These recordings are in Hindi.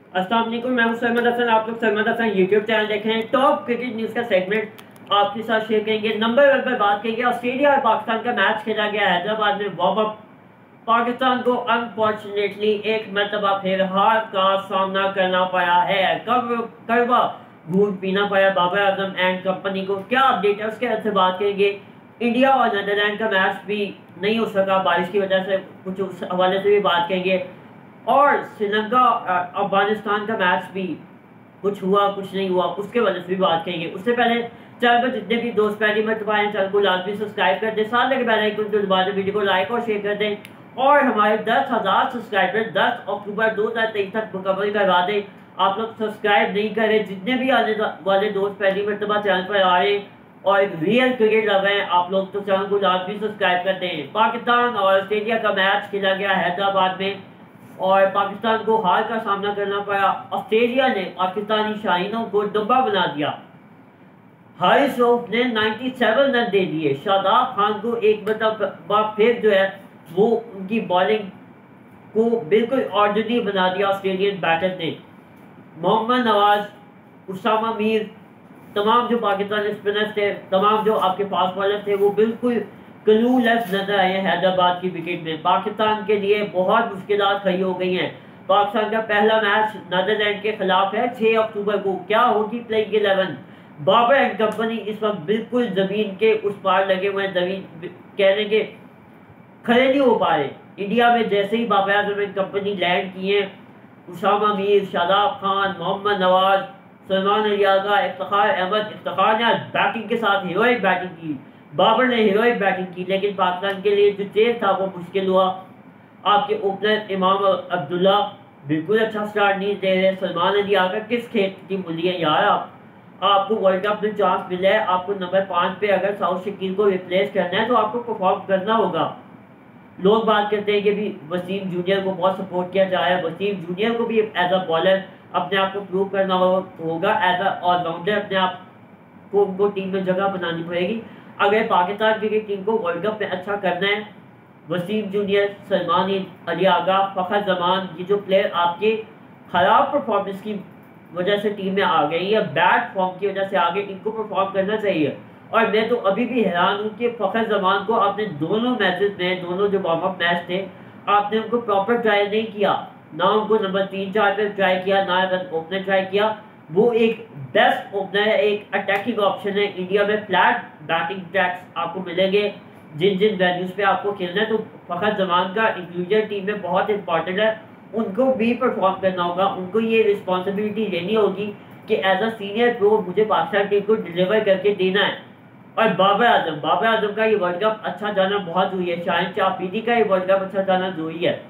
अस्सलाम वालेकुम, मैं हूं सरमद हसन। आप लोग सरमद हसन यूट्यूब चैनल देख रहे हैं। टॉप क्रिकेट न्यूज़ का सेगमेंट आपके साथ शेयर करेंगे। नंबर 1 पर बात करेंगे। ऑस्ट्रेलिया और पाकिस्तान का मैच खेला गया हैदराबाद में वार्म अप। पाकिस्तान को अनफॉर्चुनेटली एक मरतबा फिर हार का सामना करना पड़ा है। कड़वा घूट पीना पड़ा बाबर आजम एंड कंपनी को। क्या अपडेट है उसके बाद से बात करेंगे। इंडिया और नीदरलैंड का मैच भी नहीं हो सका बारिश की वजह से, कुछ उस हवाले से भी बात करेंगे। और श्रीलंका अफगानिस्तान का मैच भी कुछ हुआ कुछ नहीं हुआ, उसके वजह से भी बात करेंगे। उससे पहले चैनल पर जितने भी दोस्त पहली मरतबा हैं चैनल को लाजमी सब्सक्राइब कर दें, साथ लगे बेल आइकन को दबा दें, वीडियो को लाइक और शेयर कर दें और हमारे 10,000 सब्सक्राइबर 10 अक्टूबर 2023 तक मुकम्मल करवा दें। आप लोग सब्सक्राइब नहीं करें, जितने भी आने वाले दोस्त पहली मरतबा चैनल पर आ रहे हैं और एक रियल क्रिकेट लव है आप लोग, तो चैनल को लाजमी सब्सक्राइब कर दें। पाकिस्तान और ऑस्ट्रेलिया का मैच खेला गया हैदराबाद में और पाकिस्तान को हार का सामना करना पड़ा। ऑस्ट्रेलिया ने पाकिस्तानी शाहीनों को डब्बा बना दिया। हारिस रऊफ ने 97 रन दे दिए। शादाब खान को एक मतलब फिर जो है वो उनकी बॉलिंग को बिल्कुल ऑर्डिनरी बना दिया ऑस्ट्रेलियन बैटर ने। मोहम्मद नवाज, उसामा मीर, तमाम जो पाकिस्तानी स्पिनर्स थे, तमाम जो आपके फास्ट बॉलर थे, वो बिल्कुल क्लूलेस नजर आए हैदराबाद की विकेट में। पाकिस्तान के लिए बहुत मुश्किलात खड़ी हो गई हैं। पाकिस्तान का पहला मैच नीदरलैंड के खिलाफ है 6 अक्टूबर को। क्या होगी प्लेइंग 11? बाबर एंड कंपनी इस वक्त बिल्कुल जमीन के उस पार लगे हुए हैं, जमीन कहने के खड़े नहीं हो पा रहे। इंडिया में जैसे ही Babar Azam and company land किए, उसामा मीर, शादाब खान, मोहम्मद नवाज, सलमान अली आगा, इफ्तिखार अहमद, इफ्तिखार ने बैटिंग के साथ हीरोइक बैटिंग की, बाबर ने हीरोइक बैटिंग की, लेकिन पाकिस्तान के लिए जो चेज था वो मुश्किल हुआ। आपके ओपनर इमाम अब्दुल्ला बिल्कुल अच्छा स्टार्ट नहीं दे रहे। सलमान अली आगा किस खेत की मूली है यार आपको वर्ल्ड कप में चांस मिला है, आपको नंबर 5 पे अगर साउथ शकील को रिप्लेस करना है तो आपको परफॉर्म करना होगा। लोग बात करते हैं कि भी वसीम जूनियर को बहुत सपोर्ट किया जा रहा है। वसीम जूनियर को भी एज अ बॉलर अपने आप को प्रूव करना होगा, एज अ ऑलराउंडर अपने आप को उनको टीम में जगह बनानी पड़ेगी। अगर पाकिस्तान क्रिकेट टीम को वर्ल्ड कप में अच्छा करना है, वसीम जूनियर, सलमान अली आगा, फखर जमान, ये जो प्लेयर आपके खराब परफॉर्मेंस की वजह से टीम में आ गई या बैड फॉर्म की वजह से आगे, इनको परफॉर्म करना चाहिए। और मैं तो अभी भी हैरान हूँ कि फखर जमान को आपने दोनों मैचेस में, दोनों जो वार्म अप मैच थे, आपने उनको प्रॉपर ट्राई नहीं किया। ना उनको नंबर 3-4 पे ट्राई किया, ना ओपनर ट्राई किया। वो एक बेस्ट ओपनर है, एक अटैकिंग ऑप्शन है। इंडिया में फ्लैट बैटिंग ट्रैक्स आपको मिलेंगे जिन जिन वेन्यूज पे आपको खेलना है, तो फखर जमान का इंक्लूजन टीम में बहुत इंपॉर्टेंट है। उनको भी परफॉर्म करना होगा, उनको ये रिस्पॉन्सिबिलिटी लेनी होगी कि एज अ सीनियर प्रो मुझे पाकिस्तान टीम को डिलीवर करके देना है। और बाबर आजम का ये वर्ल्ड कप अच्छा जाना बहुत जरूरी है। शाहिन शाह अफरीदी का ये वर्ल्ड कप अच्छा जाना जरूरी है।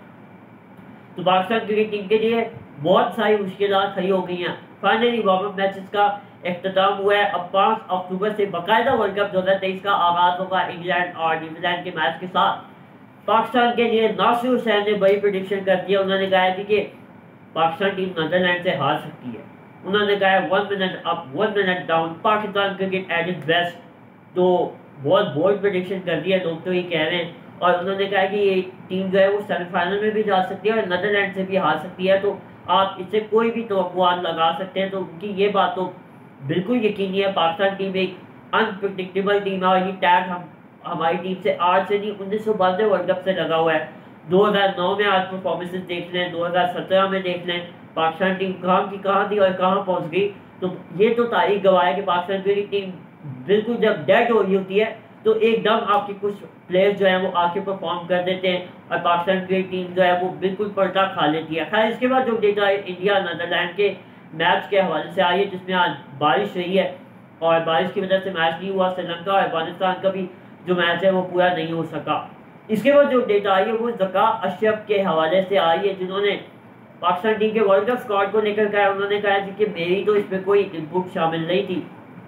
तो पाकिस्तान क्रिकेट टीम के लिए बहुत सारी मुश्किलात खड़ी हो गई हैं। फाइनली वार्म अप मैचेस का इख्तिताम हुआ है। अब 5 अक्टूबर से बाकायदा वर्ल्ड कप 2023 का आगाज होगा इंग्लैंड और न्यूजीलैंड के मैच के साथ। पाकिस्तान के लिए नासिर हुसैन ने बड़ी प्रेडिक्शन कर दिया। उन्होंने कहा थी कि पाकिस्तान टीम नीदरलैंड से हार सकती है। उन्होंने कहा 1 minute up 1 minute down, Pakistan cricket at its best. तो बहुत बोल्ड प्रेडिक्शन कर दिया, लोग तो ये कह रहे हैं। और उन्होंने कहा कि ये टीम जो है वो सेमीफाइनल में भी जा सकती है और नीदरलैंड से भी हार सकती है। तो आप इससे कोई भी तवक्कुआत लगा सकते हैं। तो उनकी ये बात तो बिल्कुल यकीनी है। पाकिस्तान टीम एक अनप्रिडिक्टेबल टीम है और ये टैग हमारी टीम से आज से नहीं 1992 वर्ल्ड कप से लगा हुआ है। 2009 में आज परफॉर्मेंसेस देख लें, 2017 में देख लें, पाकिस्तान टीम कहाँ की कहाँ थी और कहाँ पहुँच गई। तो ये तो तारीख गवाह है कि पाकिस्तान की टीम बिल्कुल जब डेड हो रही होती है तो एकदम आपके कुछ प्लेयर्स जो है वो आके परफॉर्म कर देते हैं और पाकिस्तान की टीम जो है वो बिल्कुल पर्दा खा लेती है। खैर, इसके बाद जो डेटा है इंडिया नीदरलैंड के मैच के हवाले से आई है, जिसमें आज बारिश रही है और बारिश की वजह से मैच नहीं हुआ। श्रीलंका और अफगानिस्तान का भी जो मैच है वो पूरा नहीं हो सका। इसके बाद जो डेटा आई है वो ज़का अशरफ के हवाले से आई है, जिन्होंने पाकिस्तान टीम के वर्ल्ड कप स्क्वाड को लेकर कहा। उन्होंने कहा कि मेरी तो इसमें कोई इनपुट शामिल नहीं थी।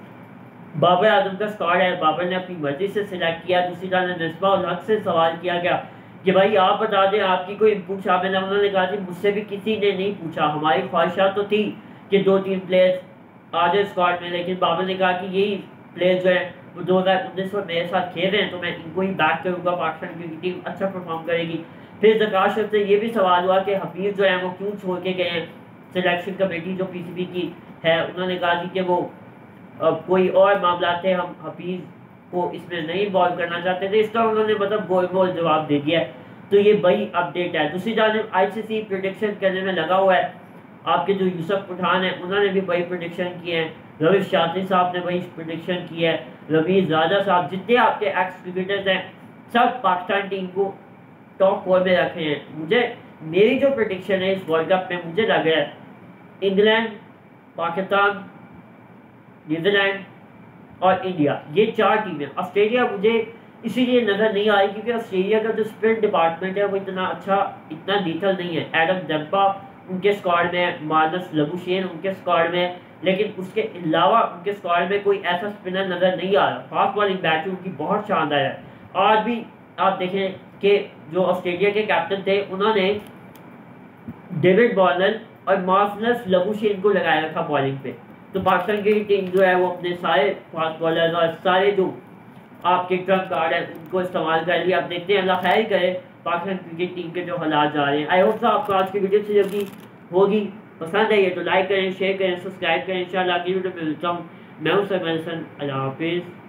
बाबर आजम का स्क्वाड है, बाबर ने अपनी मर्जी से सिलेक्ट किया। दूसरी तरह मिसबा उल हक से सवाल किया गया कि भाई आप बता दें आपकी कोई इनपुट शामिल है। उन्होंने कहा कि मुझसे भी किसी ने नहीं पूछा, हमारी ख्वाहिशात तो थी कि 2-3 प्लेयर्स आ जाए स्क्वाड में, लेकिन बाबर ने कहा कि यही प्लेयर्स जो है वो 2019 में मेरे साथ खेल रहे हैं तो मैं इनको ही बैक करूँगा, पाकिस्तान की टीम अच्छा परफॉर्म करेगी। फिर ज़का अशरफ से ये भी सवाल हुआ कि हफीज़ जो है वो क्यों छोड़ के गए हैं। सिलेक्शन कमेटी जो पीसीबी की है उन्होंने कहा थी कि वो कोई और मामला थे, हम हफीज़ को इसमें नहीं इन्वॉल्व करना चाहते थे। इसका उन्होंने मतलब गोल मोल जवाब दे दिया है। तो ये बड़ी अपडेट है। दूसरी जानब आईसीसी प्रोडिक्शन करने में लगा हुआ है। आपके जो यूसुफ पठान है उन्होंने भी बड़ी प्रोडिक्शन की है, रवीश शास्त्री साहब ने बड़ी प्रोडिक्शन की है, रमीज राजा साहब, जितने आपके एक्स क्रिकेटर्स हैं सब पाकिस्तान टीम को टॉप 4 में रखे हैं। मुझे मेरी जो प्रोडिक्शन है इस वर्ल्ड कप में, मुझे लग रहा है इंग्लैंड, पाकिस्तान, न्यूजीलैंड और इंडिया, ये 4 टीमें। ऑस्ट्रेलिया मुझे इसीलिए नज़र नहीं आई क्योंकि ऑस्ट्रेलिया का जो स्पिन डिपार्टमेंट है वो इतना अच्छा, इतना लीथल नहीं है। एडम जंपा उनके स्क्वाड में, मार्नस लबुशेन उनके स्क्वाड में, लेकिन उसके अलावा उनके स्क्वाड में कोई ऐसा स्पिनर नज़र नहीं आ रहा। फास्ट बॉलिंग बैटिंग उनकी बहुत शानदार है। आज भी आप देखें कि जो ऑस्ट्रेलिया के कैप्टन थे उन्होंने डेविड वार्नर और मार्नस लबुशेन को लगाया रखा बॉलिंग पे। तो पाकिस्तान की टीम जो है वो अपने सारे फास्ट बॉलर और सारे जो आपके ट्रम्प कार्ड है उनको इस्तेमाल कर लिया। आप देखते हैं, अल्लाह खैर करे पाकिस्तान क्रिकेट टीम के जो हालात जा रहे हैं। आई होप सो आपको आज की वीडियो से जल्दी होगी, पसंद आई है तो लाइक करें, शेयर करें, सब्सक्राइब करें। इंशाल्लाह अगली वीडियो में मिलता हूँ। मैं हूं सर मेहसन, अल्लाह हाफिज़।